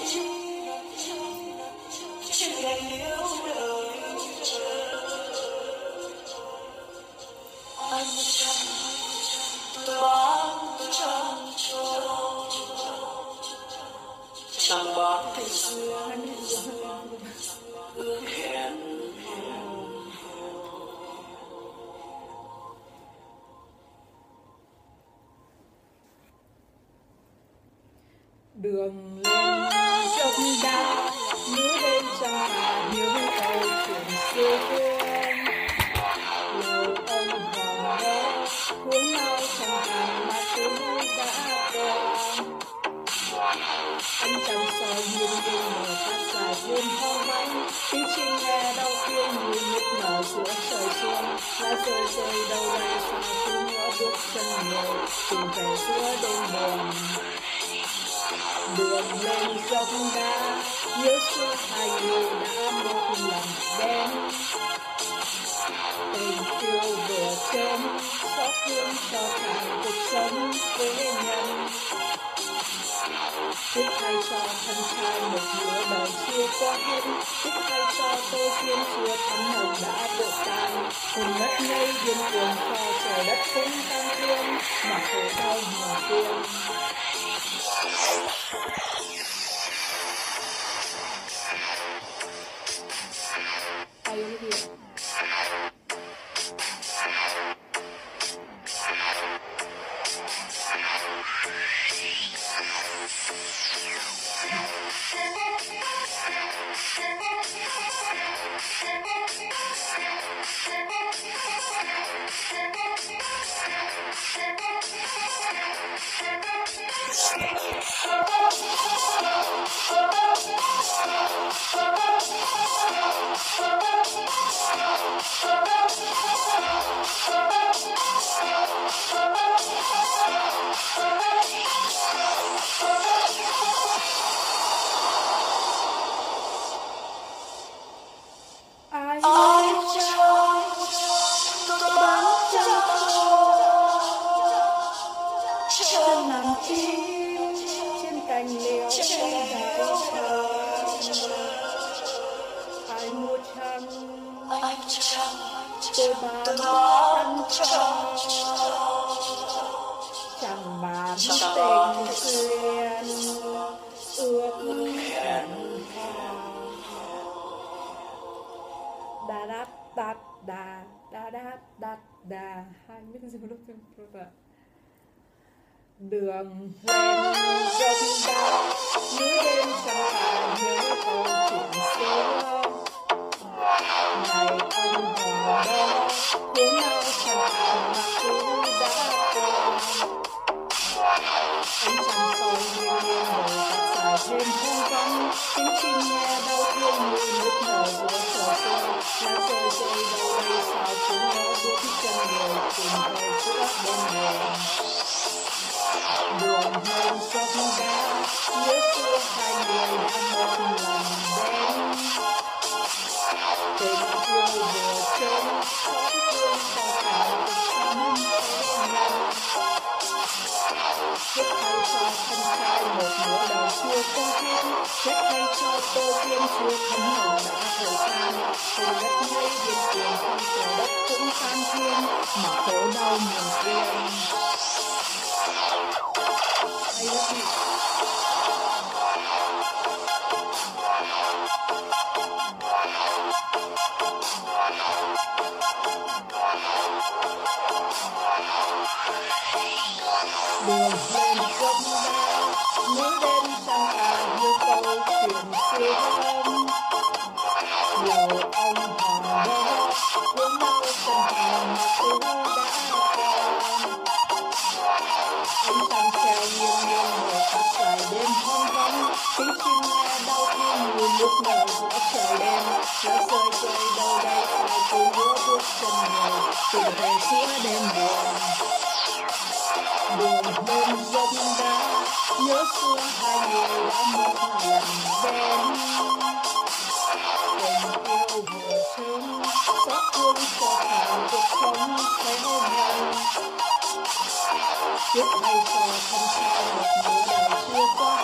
Chẳng bán tình xưa ước hẹn. Đường lên dốc đá, núi đêm trăng hà những câu chuyện xưa hương. Lầu ông hoàng đó cuốn nhau trong hàng mà cứ đã qua. Ánh trăng soi nghiêng nghiêng mờ phát dài đêm hoang vắng. Tiếng chim nghe đau thương như nức nở giữa trời xuân. Lá rơi rơi đâu đây sao cứ ngỡ bước chân người tìm về giữa đêm buồn. Đường lên dốc đá, nhớ xưa hai người đã một lần đến. Tình yêu vừa chớm, xót thương cho cả cuộc sống với nhân. Tiếc thay cho thân trai một nửa đời chưa qua hết. Tiếc thay cho tôi duyên chưa thắm nồng đã vội tan. Hồn ngất ngây điên cuồng cho trời đất cũng tan thương, mà khổ đau mà quên. Ai yêu cái gì? Chẳng bán tình duyên ước hẹn. Da da da da da da da da. Hai biết dừng lúc rồi. Đường lên dốc đá, núi đêm trăng hà nhớ câu chuyện xưa. Ngày ông hoàng đó cuốn nhau chẳng hạn mà cứ đã qua. Ánh trăng soi nghiêng nghiêng mờ phát dài đêm hoang vắng. Tiếng chim nghe đau thương như nức nở giữa trời xuân. Lá rơi rơi đâu đây sao cứ ngỡ bước chân người tìm về giữa đêm buồn. Đường lên dốc đá, nhớ xưa hai người đã một lần đến. Tình yêu vừa chớm, xót thương cho cả cuộc sống thế nhân. Tiếc thay cho thân trai một nửa đời chưa qua hết. Tiếc thay cho tôi duyên chưa thấm nồng đã thời gian. Tình đất ngây điên cuồng trong trời đất cũng tan thương, mà khổ đau muôn riêng. I love you. Đường lên dốc đá, núi đêm trăng hà như câu chuyện xưa hôm. Lầu ông hoàng đó cuốn nhau chân hàng mà cứ đã qua. Ánh trăng treo nghiêng nghiêng mờ phát dài đêm hoang vắng. Tiếng chim nghe đau thương như nức nở giữa trời đêm. Lá rơi rơi đâu đây sao cứ ngỡ bước chân người tìm về giữa đêm buồn. Đường lên dốc đá, nhớ xưa hai người đã một lần đến. Tình yêu vừa chớm, xót thương cho cả cuộc sống thế nhân. Tiếc thay cho thân trai một nửa đời chưa qua